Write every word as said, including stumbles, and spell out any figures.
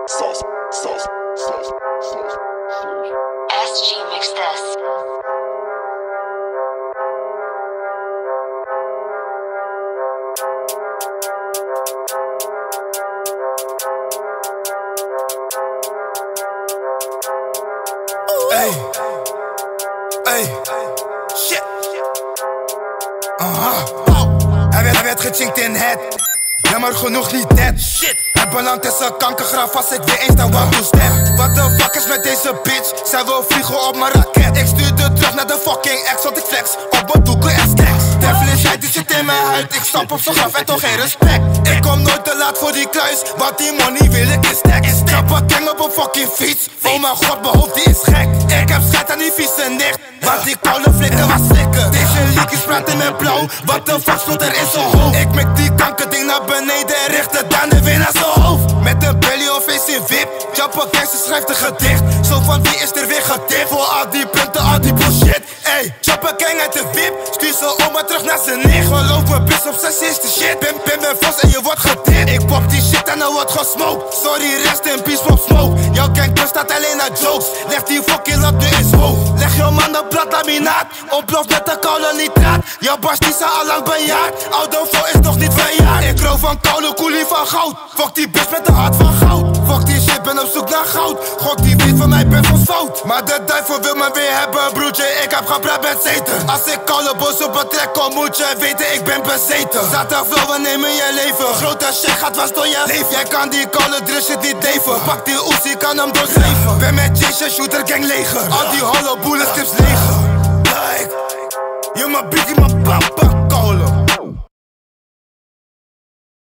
Sauce, sauce, sauce, sauce, sauce. S G mix this. Hey, hey, shit. Aha, oh. Hij werd, hij werd gechinkt in het. Jammer genoeg niet dead. Shit. Het belandt tussen kankergraf als ik weer eens dan wat doe step. Wat de fuck is met deze bitch? Zij wil vliegen op mijn raket. Ik stuurde terug naar de fucking ex, want ik flex op mijn doeken en stacks. Devilish die zit in mijn huid. Ik stap op z'n graf en toch geen respect. Ik kom nooit te laat voor die kluis, want die money wil ik in stack. Trap een gang op een fucking fiets. Oh mijn god, mijn hoofd die is gek. Ik heb scheid aan die vieze nicht, want die koude flikken was slikken. Deze liedjes praten met blauw, wat de fuck stond er in zijn hoofd. Ik mek die kankerding naar beneden en richt het dan weer naar zijn hoofd. Met een belly of face in wip, Jappa gangster schrijft een gedicht. Zo van wie is er weer getipt? Voor al die punten, al die bullshit. Ey, Jappa gang uit de wip, stuur ze oma terug naar zijn nicht. Geloof me, bitch, op zes is de shit. Pim, pim, ben vast en je wordt getipt. Ik pop die shit en er wordt gesmoked. Sorry, rest in peace, pop smoke. Jouw gang bestaat alleen uit jokes. Leg die fucking lat nu in hoog. Leg jouw man op plat laminaat. Ontploft met de koude nitraat. Jouw bars die zijn al lang bejaard. Oude vrouw is nog niet verjaard. Ik roof van koude koelie van goud. Fuck die bitch met een hart van goud. Fuck die shit, ben op zoek naar goud. God die weet van mij, ben van fout. Maar de duivel wil me weer hebben, broertje. Ik heb gepraat met Satan. Als ik koude bos op een trek kom, moet je weten, ik ben bezeten. Zaterdag we nemen je leven. Grote shit gaat was door je leven. Jij kan die koude druk shit niet deven. Pak die Uzi, kan hem doorzeven. Ben met Jason, shooter gang leger. Al die holle bullets, tips leger. Like, je ma biggie, ma papa.